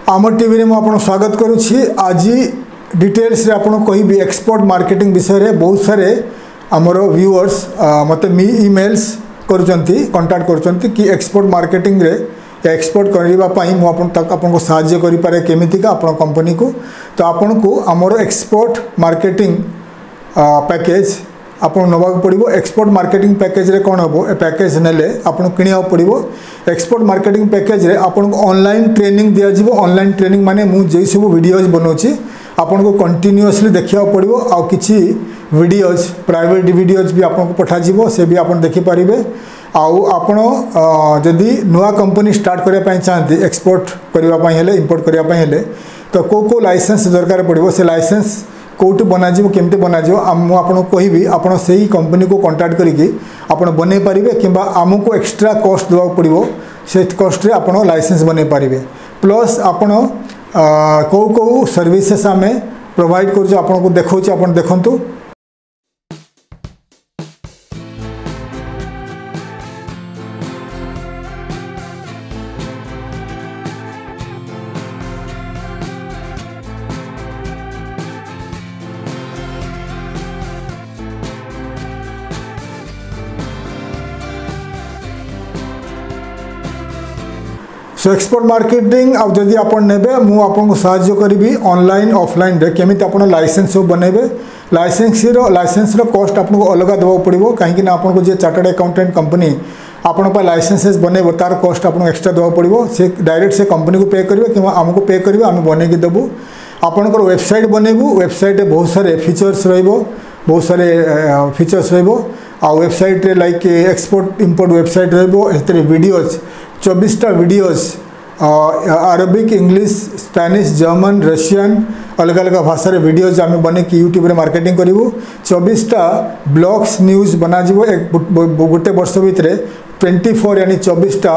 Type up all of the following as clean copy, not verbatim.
आम टीवी में आपको स्वागत करुच्ची। आज डिटेल्स रे आपको कहि एक्सपोर्ट मार्केटिंग विषय रे बहुत सारे आमर व्यूअर्स मते ईमेल्स करुचंती कांटेक्ट करुचंती कि एक्सपोर्ट मार्केटिंग रे या एक्सपोर्ट करबा पई मु आपनको सहाय्य करि पारे केमिति का आपन कंपनी को। तो आपनको आमर एक्सपोर्ट मार्केटिंग पैकेज आपन नवा पड़ो। एक्सपोर्ट मार्केटिंग पैकेज रे कौन हम ए पैकेज नेले आपन किनिया पड़ो। एक्सपोर्ट मार्केटिंग पैकेज रे आपन ऑनलाइन ट्रेनिंग दिया जिवो। ऑनलाइन ट्रेनिंग माने मु जे सब वीडियोज बनौछि आपन को कंटिन्यूअसली देखिया पड़ो। आ किछि वीडियोज प्राइवेट वीडियोज भी आपन को पठा जिवो, से भी आपन देखि परिबे। आउ आपन जदि नुआ कंपनी स्टार्ट करिया पई चाहନ୍ତି एक्सपोर्ट करिया पई हेले इंपोर्ट करिया पई हेले तो को लाइसेंस दरकार पड़ो। से लाइसेंस कौट बनाजिवो केमते बनाजिवो आपको कहबी। आपड़ से ही कंपनी को कांटेक्ट करिकी आपन बनै पारिबे किंबा आमको एक्स्ट्रा कॉस्ट देवा पड़ो। से कॉस्ट रे आपन लाइसेंस बनै पारिबे। प्लस आपन को सर्विसेस आमे प्रोवाइड करछ आपन को देखौछ आपन देखंतु। सो एक्सपोर्ट मार्केटिंग अब जदि आपन नेबे मु आपन को सहाय्य करिबी ऑनलाइन ऑफलाइन रे केमिति आपन लाइसेंस सब बनेबे। लाइसेंस रो कॉस्ट आपन को अलग देबो पड़िबो काहेकि ना आपन को जे चार्टर्ड अकाउंटेंट कंपनी आपन पर लाइसेंसेस बनेबो तार कॉस्ट आपन एक्स्ट्रा देबो पड़िबो। से डायरेक्ट से कंपनी को पे करिवे कि हमको पे करिवे हम बने के देबो। आपन को वेबसाइट बनेबो। वेबसाइट रे बहुत सारे फीचर्स रहइबो, बहुत सारे फीचर्स रहइबो। आ वेबसाइट रे लाइक एक्सपोर्ट इंपोर्ट वेबसाइट रहइबो। एतरे वीडियोज 24टा videos Arabic, English, Spanish, German, Russian अलग अलग भाषा रे वीडियोज आम बने कि यूट्यूब रे मार्केटिंग करूँ। 24टा ब्लॉग्स न्यूज बना जीवो एक गोटे वर्ष भितर 24 यानी 24टा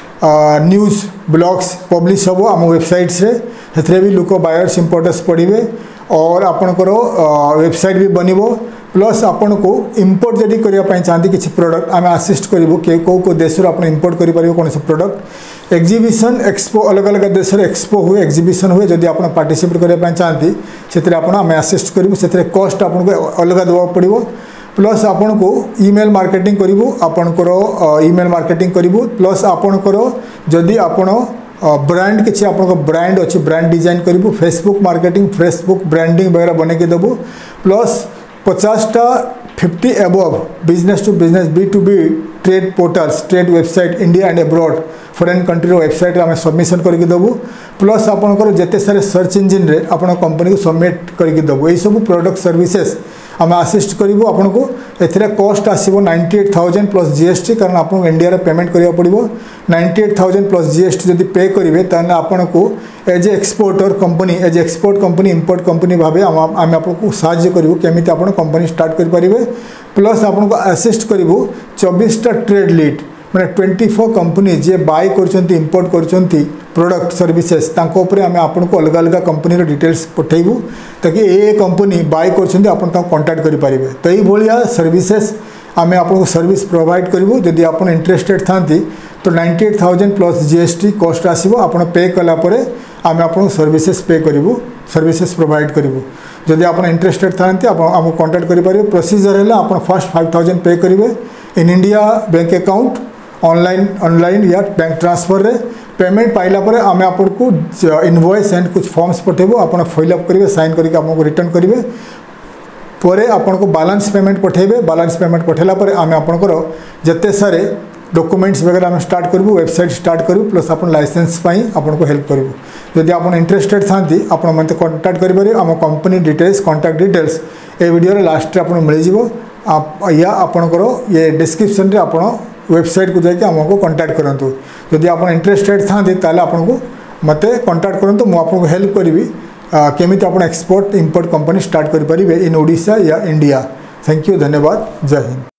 न्यूज ब्लॉग्स पब्लिश हम आम वेबसाइट्स रे। हेतरे भी लोक बायर्स इंपोर्टर्स पढ़े और आपणकर वेबसाइट भी बनबो। प्लस आपन को इंपोर्ट जदि करने चाहती किसी प्रोडक्ट आम असिस्ट करूँ कि कौ देश आप इंपोर्ट करें कौन से प्रोडक्ट। एग्जीबिशन एक्सपो अलग अलग देश एक्सपो हुए एग्जीबिशन हुए जदि आप पार्टिसिपेट करने चाहती से आम असिस्ट करूँ। से कॉस्ट आपको अलग देवा पड़ो। प्लस आपन को ईमेल मार्केटिंग करूँ आपणकर ईमेल मार्केटिंग करूँ। प्लस आपणकर जदि आपण ब्रांड किसी आप ब्रांड अच्छी ब्रांड डिजाइन करूँ। फेसबुक मार्केटिंग फेसबुक ब्रांडिंग वगैरह बने के देबू। प्लस 50टा 50 above business to business B2B trade portals trade website India and abroad foreign country website आम सबमिशन करके देबू। प्लस आपंकर जिते सारे सर्च इंजिन रे आपण कंपनी को सबमिट करके देबू। यही सब प्रोडक्ट सर्विसेस आम असिस्ट करूँ। आपन को एथिरा कॉस्ट आसीबो 98,000 प्लस जीएसटी कारण आपन इंडिया रे पेमेंट करिया पड़िबो। 98,000 प्लस जीएसटी जदि पे करिवे ताने आपन को as exporter company as export company import company भाबे आम आपको सहाय्य करूँ केमिति आपन कंपनी स्टार्ट करि परिबे। प्लस आपन को असिस्ट करूँ 24टा ट्रेड लीड मैंने 24 कंपनी जे बाय कर इंपोर्ट कर प्रोडक्ट सर्विसेस तांको ऊपर आम आपन को अलग अलग कंपनी डिटेल्स पठेबू ताकि ए कंपनी बाय कर आपन कांटेक्ट करि परिबे। तो यही भाया सर्विसेस आम आपको सर्विस प्रोवाइड करूँ। जदि आप इंटरेस्टेड थांती तो 98,000 प्लस जीएसटी कॉस्ट आसीबो। आपन पे कला परे आम आपको सर्विसेस पे करूँ सर्विसेस प्रोवाइड करूँ। जदि आप इंटरेस्टेड थांती आप आम कांटेक्ट करि परिबे। प्रोसीजर है आप फर्स्ट 5,000 पे करेंगे in India bank account online या बैंक ट्रांसफर रे। पेमेंट पाइला परे आम आपको इनवॉइस एंड कुछ फॉर्म्स पठेबो। आप फिलअप करेंगे साइन करके आपको रिटर्न करेंगे। परे आपन को बैलेंस पेमेंट पठेबे। बैलेंस पेमेंट पठेला परे आम आपनकर जते सारे डॉक्यूमेंट्स वगैरह आम स्टार्ट करूँ वेबसाइट स्टार्ट करूँ। प्लस आप लाइसेंस आपन को हेल्प करूँ। जदि आप इंटरेस्टेड थांती आप मत कांटेक्ट करेंगे। आम कंपनी डिटेल्स कांटेक्ट डिटेल्स ए वीडियो लास्ट आपको मिल या आपणकर ये डिस्क्रिप्शन रे आपण वेबसाइट को जाकि आमको कांटेक्ट करंतु। जदि आप इंटरेस्टेड थांती ताले आपनको मते कांटेक्ट करंतु। मु आपको हेल्प करिवि केमिति आपण एक्सपोर्ट इंपोर्ट कंपनी स्टार्ट करि परिबे इन ओडिशा या इंडिया। थैंक यू, धन्यवाद, जय हिंद।